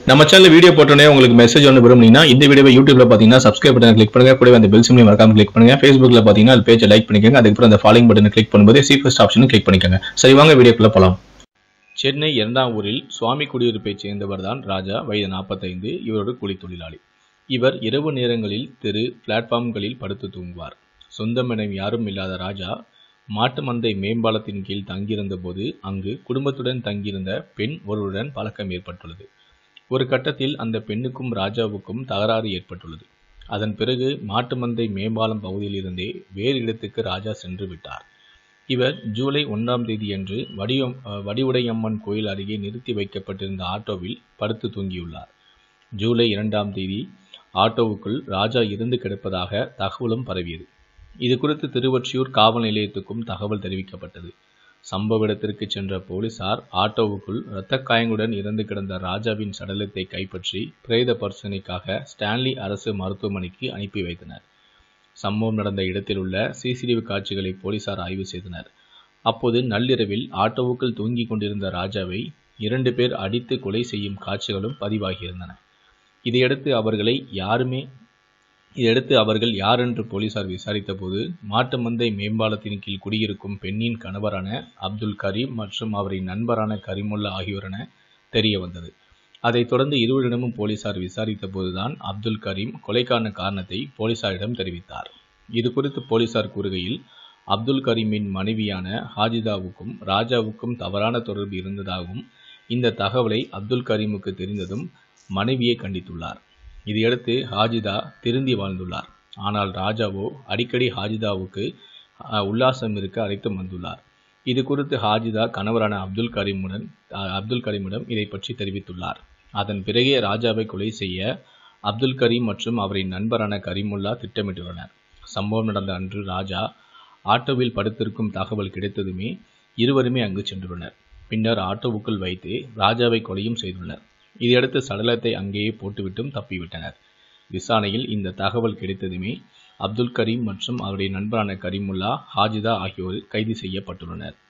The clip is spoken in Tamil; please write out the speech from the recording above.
நம்ம சேனல் வீடியோ போட்டோனே உங்களுக்கு மெசேஜ் ஒன்று விரும்புனீங்கன்னா இந்த வீடியோவை யூடியூப்ல பாத்தீங்கன்னா சப்ஸ்கிரைப் பட்டன் கிளிக் பண்ணுங்க, கூடவே அந்த பெல் சிம்லையும் மறக்காம கிளிக் பண்ணுங்க. Facebookல பாத்தீங்கன்னா அது பேஜை லைக் பண்ணிக்கோங்க, அதுக்கப்புறம் அந்த ஃபாலோயிங் பட்டனை கிளிக் பண்ணும்போது சி ஃபர்ஸ்ட் ஆப்ஷனும் கிளிக் பண்ணிக்கோங்க. சரி வாங்க வீடியோக்குள்ள போலாம். சென்னை 2ஆம் ஊரில் சுவாமி குடியிருப்பைச் சேர்ந்தவர் தான் ராஜா. வயது 45. இவரோட கூலி தொழிலாளி. இவர் இரவு நேரங்களில் பிளாட்ஃபார்ம்களில் படுத்து தூங்குவார். சொந்தமென யாரும் இல்லாத ராஜா மாட்டு மந்தை மேம்பாலத்தின் கீழ் தங்கியிருந்த போது அங்கு குடும்பத்துடன் தங்கியிருந்த பெண் ஒருவருடன் பழக்கம் ஏற்பட்டுள்ளது. ஒரு கட்டத்தில் அந்த பெண்ணுக்கும் ராஜாவுக்கும் தகராறு ஏற்பட்டுள்ளது. அதன் பிறகு மாட்டு மந்தை மேம்பாலம் பகுதியில் இருந்தே வேறு இடத்துக்கு ராஜா சென்று விட்டார். இவர் ஜூலை 1ஆம் தேதியன்று வடிவுடையம்மன் கோயில் அருகே நிறுத்தி வைக்கப்பட்டிருந்த ஆட்டோவில் படுத்து தூங்கியுள்ளார். ஜூலை 2ஆம் தேதி ஆட்டோவுக்குள் ராஜா இருந்து கிடப்பதாக தகவலும் பரவியது. இது குறித்து திருவொற்றியூர் காவல் நிலையத்துக்கும் தகவல் தெரிவிக்கப்பட்டது. சம்பவ இடத்திற்கு சென்ற போலீசார் ஆட்டோவுக்குள் இரத்த காயங்களுடன் இறந்து கிடந்த ராஜாவின் சடலத்தை கைப்பற்றி பிரேத பரிசோதனைக்காக ஸ்டான்லி அரசு மருத்துவமனைக்கு அனுப்பி வைத்தனர். சம்பவம் நடந்த இடத்தில் உள்ள சிசிடிவி காட்சிகளை போலீசார் ஆய்வு செய்தனர். அப்போது நள்ளிரவில் ஆட்டோவுக்குள் தூங்கிக் கொண்டிருந்த ராஜாவை 2 பேர் அடித்து கொலை செய்யும் காட்சிகளும் பதிவாகியிருந்தன. இதையடுத்து அவர்கள் யார் என்று போலீசார் விசாரித்த போது மாட்டு மந்தை மேம்பாலத்தின் கீழ் குடியிருக்கும் பெண்ணின் கணவரான அப்துல் கரீம் மற்றும் அவரின் நண்பரான கரீமுல்லா ஆகியோரென தெரிய வந்தது. அதைத் தொடர்ந்து இருவரிடமும் போலீசார் விசாரித்த போதுதான் அப்துல் கரீம் கொலைக்கான காரணத்தை போலீசாரிடம் தெரிவித்தார். இது குறித்து போலீசார் கூறுகையில், அப்துல் கரீமின் மனைவியான ஹாஜிதாவுக்கும் ராஜாவுக்கும் தவறான தொடர்பு இருந்ததாகவும் இந்த தகவலை அப்துல் கரீமுக்கு தெரிந்ததும் மனைவியை கண்டித்துள்ளார். இதையடுத்து ஹாஜிதா திருந்தி வாழ்ந்துள்ளார். ஆனால் ராஜாவோ அடிக்கடி ஹாஜிதாவுக்கு உல்லாசம் இருக்க அழைத்து வந்துள்ளார். இது குறித்து ஹாஜிதா கணவரான அப்துல் கரீமிடம் இதை பற்றி தெரிவித்துள்ளார். அதன் பிறகே ராஜாவை கொலை செய்ய அப்துல் கரீம் மற்றும் அவரின் நண்பரான கரீமுல்லா திட்டமிட்டுள்ளனர். சம்பவம் நடந்த அன்று ராஜா ஆட்டோவில் படுத்திருக்கும் தகவல் கிடைத்ததுமே இருவருமே அங்கு சென்றுள்ளனர். பின்னர் ஆட்டோவுக்குள் வைத்து ராஜாவை கொலையும் செய்துள்ளனர். இதையடுத்து சடலத்தை அங்கேயே போட்டுவிட்டும் தப்பிவிட்டனர். விசாரணையில் இந்த தகவல் கிடைத்ததுமே அப்துல் கரீம் மற்றும் அவருடைய நண்பரான கரீமுல்லா, ஹாஜிதா ஆகியோர் கைது செய்யப்பட்டுள்ளனர்.